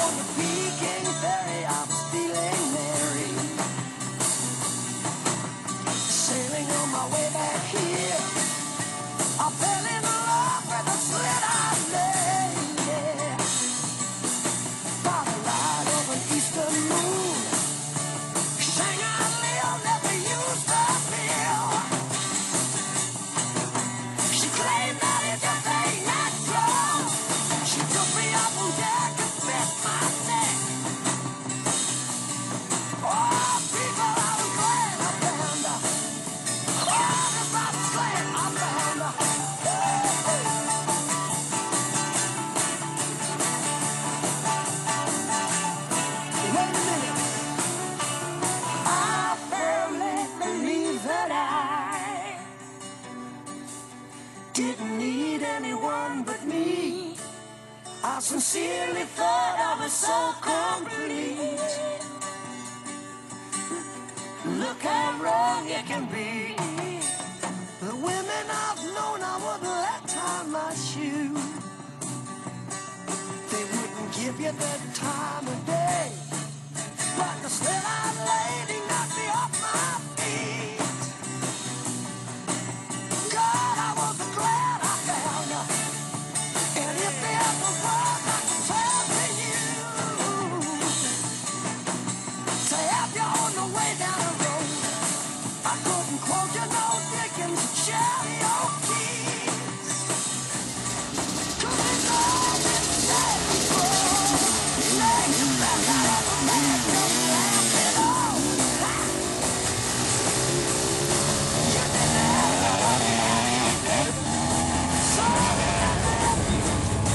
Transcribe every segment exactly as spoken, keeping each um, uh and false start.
on the Peking ferry, I was feeling merry. Sailing on my way back here, I fell in love with a slit-eyed lady, yeah. By the light of an eastern moon, Shanghai Leo never used the pill. She claimed that it just ain't natural. She took me up on deck and bit my neck. Oh, people, I was glad I found her. Oh, just I was glad I found her. Hey, hey. Wait a minute. I firmly believe that I didn't need anyone but me. I sincerely thought I was so complete. Look how wrong it can be. The women I've known, I wouldn't let tie my shoe. They wouldn't give you the time of day, but the slit-eyed lady knocked me off my feet. God, I was glad I found her. And if there ever was, I could tell to you to have you on the way down the road. I couldn't quote you no Dickens or Charlie O'Keefe, 'cause it's all been said before. Lay your best out of the man, just laugh it off. You didn't have to look at it. Sorry, I left you.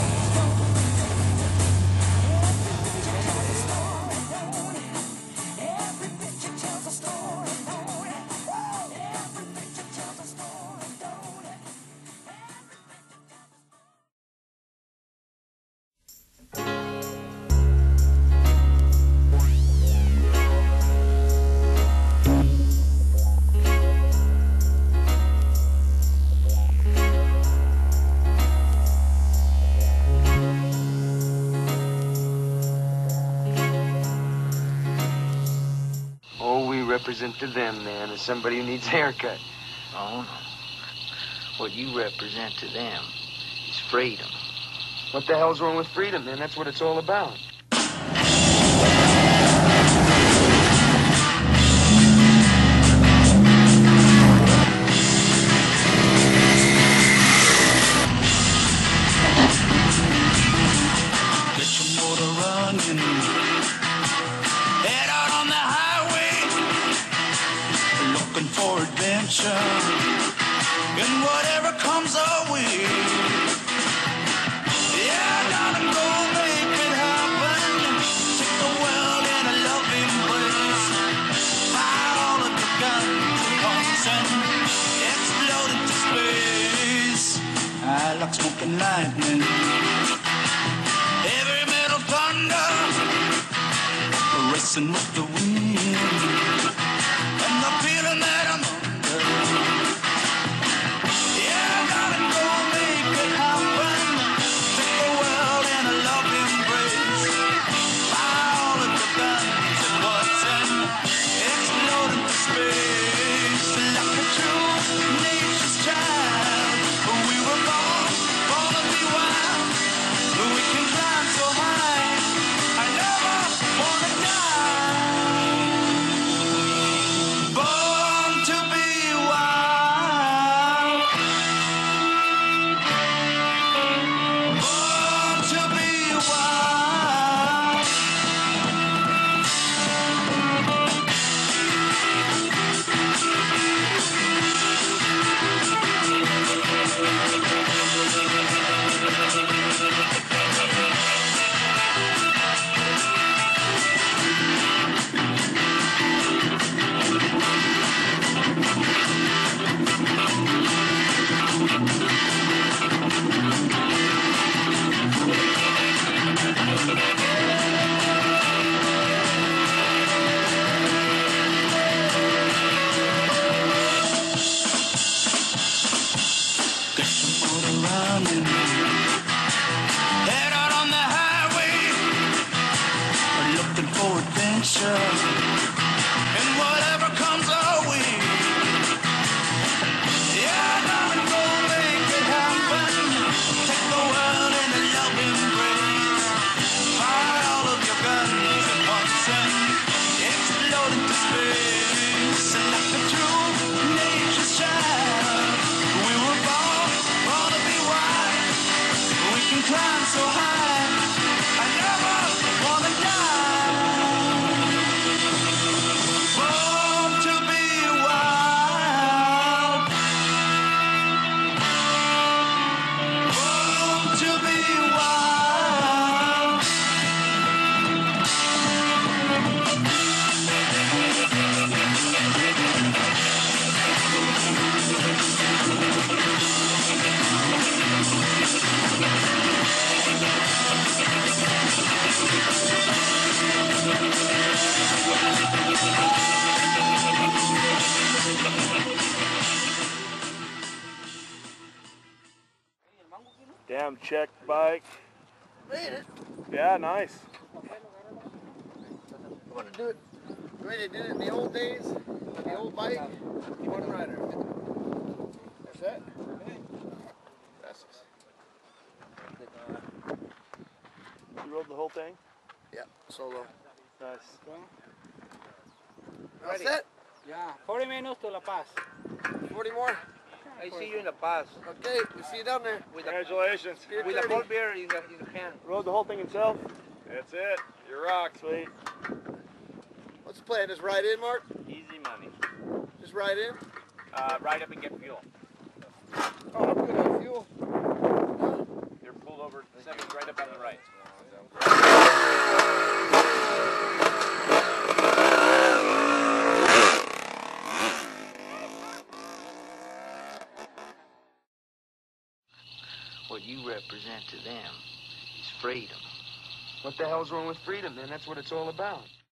Every picture tells a story, don't it? Every picture tells a story, don't it? All we represent to them, man, is somebody who needs a haircut. Oh, no. What you represent to them is freedom. What the hell's wrong with freedom, man? That's what it's all about. Get your motor running. Head out on the highway, looking for adventure, and whatever comes our way. Yeah, I gotta go make it happen. Take the world in a loving embrace. Fire all of the guns at once and explode into space. I like smoking lightning, heavy metal thunder, racing with the wind, and the feeling that I'm under. Yeah, I gotta go make it happen. Take the world in a loving embrace. Fire all of the guns at once and explode into space. Like a true nature's child, we were born, born to be wild. We can climb so high, I never wanna die. adventure. And whatever comes our way. Yeah, darling, go make it happen. Take the world in a loving embrace. Fire all of your guns at once and explode into space. And like a true nature's child, we were born, born to be wild. We can climb so high, I never wanna die. Born to be wild. Born to be wild. Damn check bike. Made it. Yeah, nice. You want to do it the way they did it in the old days? On the old bike? One rider. That's that? That's it. You rode the whole thing? Yeah, solo. Nice. All set? Yeah, forty minutes to La Paz. forty more? I see you in La Paz Okay, we'll see you down there. with a, Congratulations. with a cold beer in the, in the hand. Rode the whole thing himself? That's it. You rock. Sweet. What's the plan? Just ride in, Mark? Easy money. Just ride in? Uh, ride up and get fuel. Oh, I'm good on fuel. You're pulled over seconds right up on the right. What you represent to them is freedom. What the hell's wrong with freedom, man? That's what it's all about.